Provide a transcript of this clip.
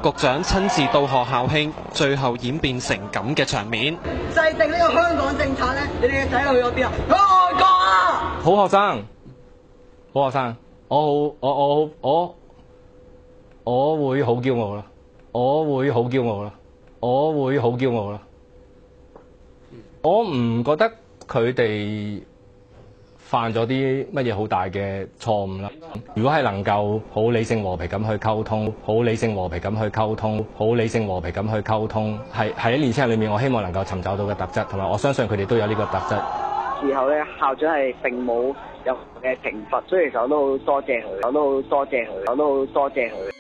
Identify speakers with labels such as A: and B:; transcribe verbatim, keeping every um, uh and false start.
A: 局長親自到學校慶，最後演變成咁嘅場面。
B: 制定呢個香港政策咧，你哋嘅仔女去咗邊啊？去外國啊！
C: 好學生，好學生，我好，我我我我會好驕傲啦，我會好驕傲啦，我會好驕傲啦。我唔覺得佢哋犯咗啲乜嘢好大嘅錯誤啦。如果係能夠好理性和平咁去溝通，好理性和平咁去溝通，好理性和平咁去溝通，係喺年輕人裏面，我希望能夠尋找到嘅特質，同埋我相信佢哋都有呢個特質。
D: 事後咧，校長係並冇任何嘅懲罰，所以其實我都好多謝佢，我都好多謝佢，我都好多謝佢。